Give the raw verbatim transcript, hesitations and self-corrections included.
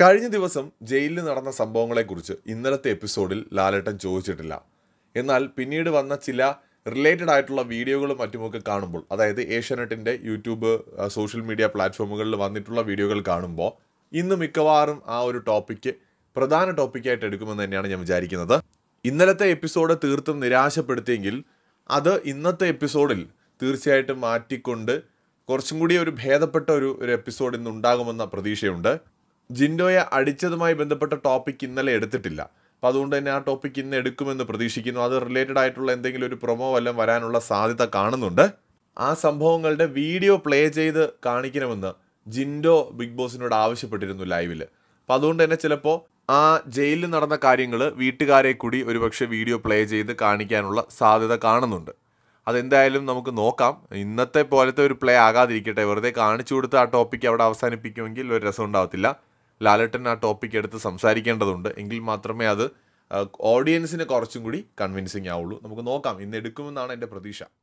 കഴിഞ്ഞ ദിവസം ജയിലിൽ നടന്ന സംഭവങ്ങളെക്കുറിച്ച് ഇന്നലത്തെ എപ്പിസോഡിൽ ലാലേട്ടൻ ചോദിച്ചിട്ടില്ല. എന്നാൽ പിന്നീട് വന്ന ചില റിലേറ്റഡ് ആയിട്ടുള്ള വീഡിയോകളും മറ്റുമൊക്കെ കാണുമ്പോൾ, അതായത് ഏഷ്യാനെറ്റിൻ്റെ യൂട്യൂബ് സോഷ്യൽ മീഡിയ പ്ലാറ്റ്ഫോമുകളിൽ വന്നിട്ടുള്ള വീഡിയോകൾ കാണുമ്പോൾ ഇന്ന് മിക്കവാറും ആ ഒരു ടോപ്പിക്ക് പ്രധാന ടോപ്പിക്കായിട്ട് എടുക്കുമെന്ന് തന്നെയാണ് ഞാൻ വിചാരിക്കുന്നത്. ഇന്നലത്തെ എപ്പിസോഡ് തീർത്തും നിരാശപ്പെടുത്തിയെങ്കിൽ അത് ഇന്നത്തെ എപ്പിസോഡിൽ തീർച്ചയായിട്ടും മാറ്റിക്കൊണ്ട് കുറച്ചും കൂടി ഒരു ഭേദപ്പെട്ട ഒരു ഒരു എപ്പിസോഡ് ഇന്ന് ഉണ്ടാകുമെന്ന പ്രതീക്ഷയുണ്ട്. ജിൻഡോയെ അടിച്ചതുമായി ബന്ധപ്പെട്ട ടോപ്പിക് ഇന്നലെ എടുത്തിട്ടില്ല. അപ്പോൾ അതുകൊണ്ട് തന്നെ ആ ടോപ്പിക് ഇന്ന് എടുക്കുമെന്ന് പ്രതീക്ഷിക്കുന്നു. അത് റിലേറ്റഡ് ആയിട്ടുള്ള എന്തെങ്കിലും ഒരു പ്രൊമോ വല്ലതും വരാനുള്ള സാധ്യത കാണുന്നുണ്ട്. ആ സംഭവങ്ങളുടെ വീഡിയോ പ്ലേ ചെയ്ത് കാണിക്കണമെന്ന് ജിൻഡോ ബിഗ് ബോസിനോട് ആവശ്യപ്പെട്ടിരുന്നു ലൈവിൽ. അപ്പോൾ അതുകൊണ്ട് തന്നെ ചിലപ്പോൾ ആ ജയിലിൽ നടന്ന കാര്യങ്ങൾ വീട്ടുകാരെ കൂടി ഒരുപക്ഷെ വീഡിയോ പ്ലേ ചെയ്ത് കാണിക്കാനുള്ള സാധ്യത കാണുന്നുണ്ട്. അതെന്തായാലും നമുക്ക് നോക്കാം. ഇന്നത്തെ പോലത്തെ ഒരു പ്ലേ ആകാതിരിക്കട്ടെ. വെറുതെ കാണിച്ചു കൊടുത്ത് ആ ടോപ്പിക്ക് അവിടെ അവസാനിപ്പിക്കുമെങ്കിൽ ഒരു രസം ഉണ്ടാവത്തില്ല. ലാലേട്ടൻ ആ ടോപ്പിക്ക് എടുത്ത് സംസാരിക്കേണ്ടതുണ്ട്. എങ്കിൽ മാത്രമേ അത് ഓഡിയൻസിന് കുറച്ചും കൂടി കൺവിൻസിങ് ആവുള്ളൂ. നമുക്ക് നോക്കാം. ഇന്ന് എടുക്കുമെന്നാണ് എൻ്റെ പ്രതീക്ഷ.